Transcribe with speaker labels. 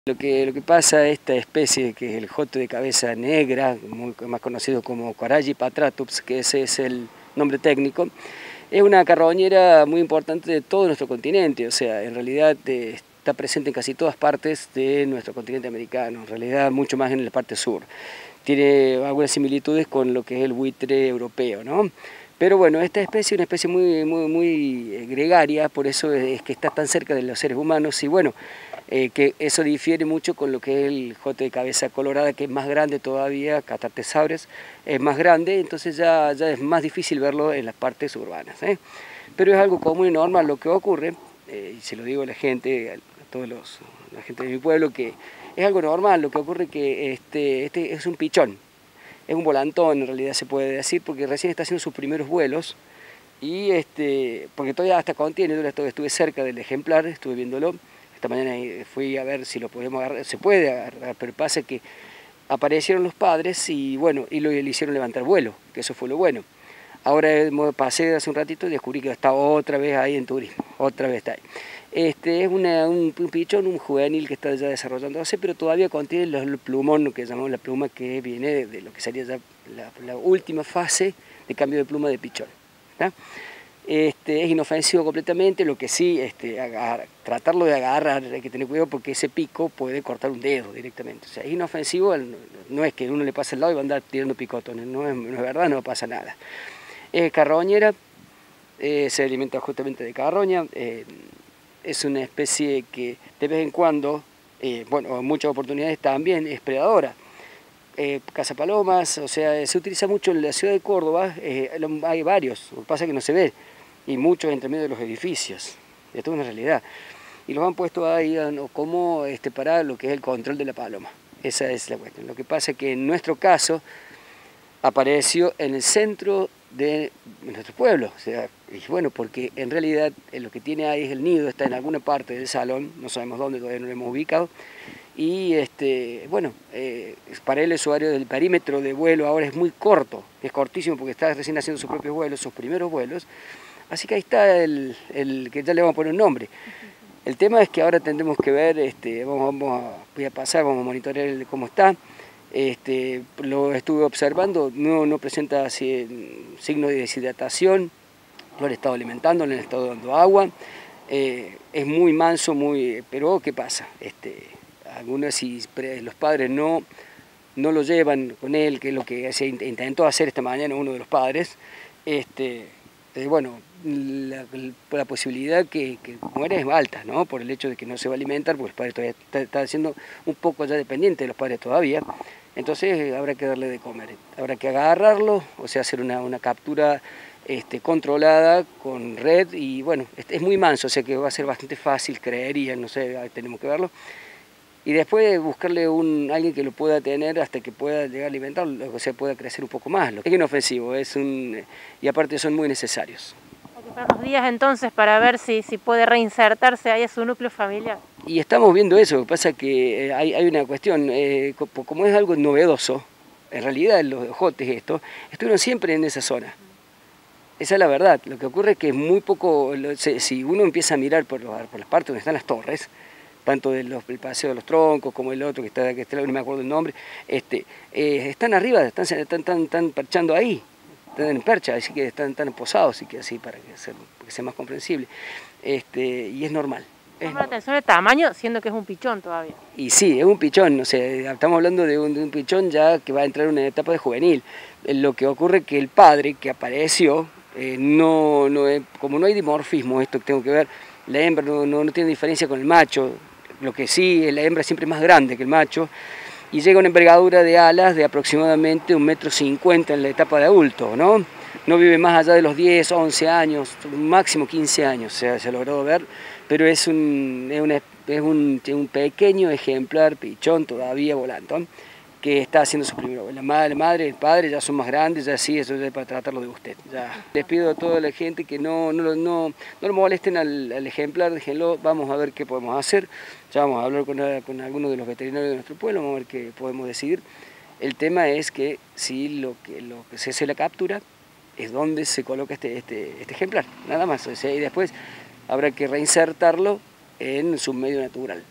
Speaker 1: Lo que pasa, esta especie que es el jote de cabeza negra, más conocido como Coralli patratups, que ese es el nombre técnico, es una carroñera muy importante de todo nuestro continente, o sea, en realidad está presente en casi todas partes de nuestro continente americano, en realidad mucho más en la parte sur. Tiene algunas similitudes con lo que es el buitre europeo, ¿no? Pero bueno, esta especie es una especie muy gregaria, por eso es que está tan cerca de los seres humanos y bueno, que eso difiere mucho con lo que es el jote de cabeza colorada, que es más grande todavía, Cathartesaurus es más grande, entonces ya es más difícil verlo en las partes urbanas, ¿eh? Pero es algo común y normal lo que ocurre, y se lo digo a la gente, la gente de mi pueblo, que es algo normal, lo que ocurre que este es un pichón. Es un volantón, en realidad se puede decir, porque recién está haciendo sus primeros vuelos y porque todavía hasta contiene, yo estuve cerca del ejemplar, estuve viéndolo. Esta mañana fui a ver si lo podemos agarrar, se puede agarrar, pero pasa que aparecieron los padres y bueno, y le hicieron levantar vuelo, que eso fue lo bueno. Ahora pasé hace un ratito y descubrí que está otra vez ahí en turismo, otra vez está ahí. Es un pichón, un juvenil que está ya desarrollándose, pero todavía contiene el plumón, que llamamos la pluma que viene de lo que sería ya la última fase de cambio de pluma de pichón, ¿está? Es inofensivo completamente, lo que sí, tratarlo de agarrar hay que tener cuidado porque ese pico puede cortar un dedo directamente. O sea, es inofensivo, no es que uno le pase al lado y va a andar tirando picotones, no es verdad, no pasa nada. Es carroñera, se alimenta justamente de carroña, es una especie que de vez en cuando, bueno, en muchas oportunidades también es predadora. Cazapalomas, o sea, se utiliza mucho en la ciudad de Córdoba, hay varios, lo que pasa es que no se ve, y muchos entre medio de los edificios, esto es una realidad. Y los han puesto ahí como para lo que es el control de la paloma, esa es la cuestión. Lo que pasa es que en nuestro caso apareció en el centro de nuestro pueblo, o sea, y bueno, porque en realidad lo que tiene ahí es el nido, está en alguna parte del salón, no sabemos dónde, todavía no lo hemos ubicado, y bueno, para el usuario del perímetro de vuelo ahora es muy corto, es cortísimo porque está recién haciendo sus propios vuelos, sus primeros vuelos, así que ahí está el que ya le vamos a poner un nombre. El tema es que ahora tendremos que ver, voy a pasar, vamos a monitorear cómo está. Lo estuve observando, no presenta signos de deshidratación, lo han estado alimentando, le han estado dando agua, es muy manso, pero ¿qué pasa? Algunos si los padres no lo llevan con él, que es lo que se intentó hacer esta mañana uno de los padres, bueno, la posibilidad que muera es alta, ¿no? Por el hecho de que no se va a alimentar, porque el padre todavía está siendo un poco ya dependiente de los padres todavía, entonces habrá que darle de comer, habrá que agarrarlo, o sea, hacer una captura controlada con red y bueno, es muy manso, o sea que va a ser bastante fácil, creería, no sé, tenemos que verlo. Y después buscarle alguien que lo pueda tener hasta que pueda llegar a alimentarlo, o sea, pueda crecer un poco más. Es inofensivo, y aparte son muy necesarios.
Speaker 2: Hay que esperar unos días entonces para ver si puede reinsertarse ahí a su núcleo familiar.
Speaker 1: Y estamos viendo eso, lo que pasa es que hay una cuestión, como es algo novedoso, en realidad los ojotes estuvieron siempre en esa zona. Esa es la verdad, lo que ocurre es que es muy poco, si uno empieza a mirar por las partes donde están las torres, tanto del Paseo de los Troncos como el otro que está no me acuerdo el nombre, están arriba, están perchando ahí, están en percha, así que están posados, así que para que sea más comprensible, y es normal.
Speaker 2: Llama la atención el tamaño, siendo que es un pichón todavía.
Speaker 1: Y sí, es un pichón, o sea, estamos hablando de un pichón ya que va a entrar en una etapa de juvenil. Lo que ocurre es que el padre que apareció, como no hay dimorfismo, esto que tengo que ver, la hembra no tiene diferencia con el macho, lo que sí, la hembra siempre es más grande que el macho, y llega a una envergadura de alas de aproximadamente 1,50 m en la etapa de adulto, ¿no? No vive más allá de los 10, 11 años, máximo 15 años se ha logrado ver, pero es un pequeño ejemplar pichón todavía volantón que está haciendo su primero. La madre, el padre ya son más grandes, ya sí, eso es para tratarlo de usted. Ya. Les pido a toda la gente que no lo molesten al ejemplar, déjenlo, vamos a ver qué podemos hacer. Ya vamos a hablar con algunos de los veterinarios de nuestro pueblo, vamos a ver qué podemos decidir. El tema es que si lo que se hace la captura es donde se coloca este ejemplar, nada más. O sea, y después habrá que reinsertarlo en su medio natural.